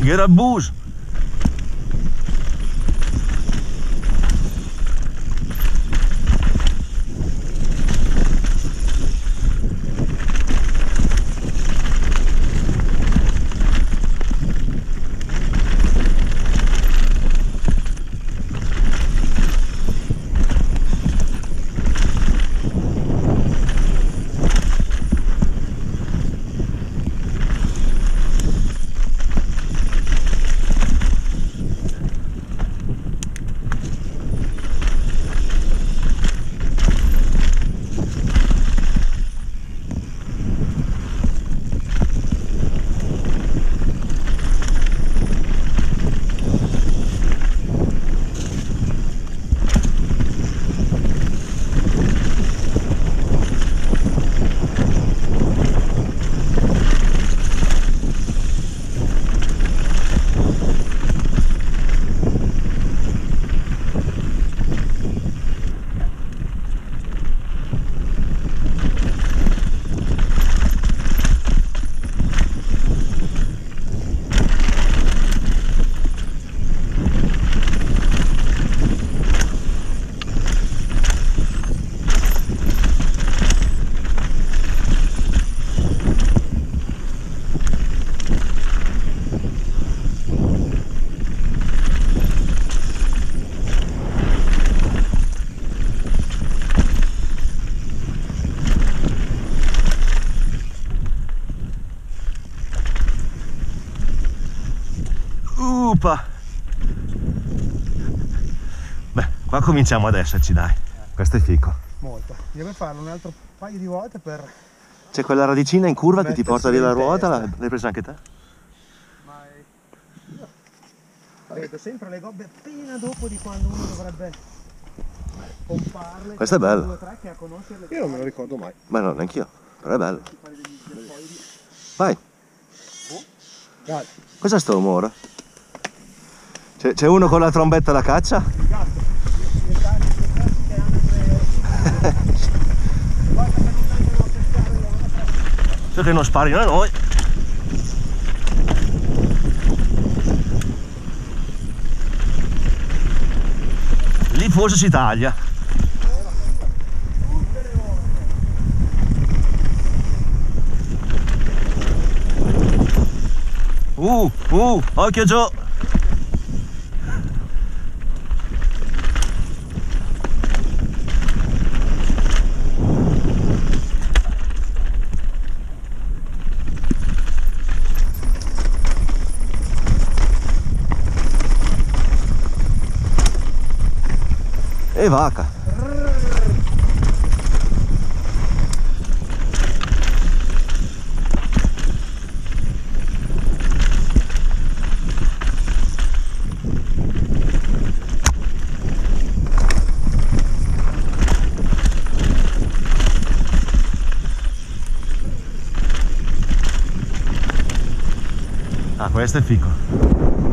Gherabus. Beh, qua cominciamo ad esserci, dai. Questo è fico. Molto. Devo farlo un altro paio di volte per... C'è quella radicina in curva che ti porta via la ruota, testa. l'hai presa anche te? Ma io vedo sempre le gobbe appena dopo di quando uno dovrebbe pomparle. Questo è bello. 2 o 3 che a conoscerle. Io non me lo ricordo mai. Beh, no, neanch'io, però è bello. Vai. Dai. Cos'è sto rumore? C'è uno con la trombetta da caccia? Il gatto. I cani che hanno guarda che non vengono a pescare. So che non sparino a noi. Lì forse si taglia. Occhio Gio! E vaca! Ah, questo è fico.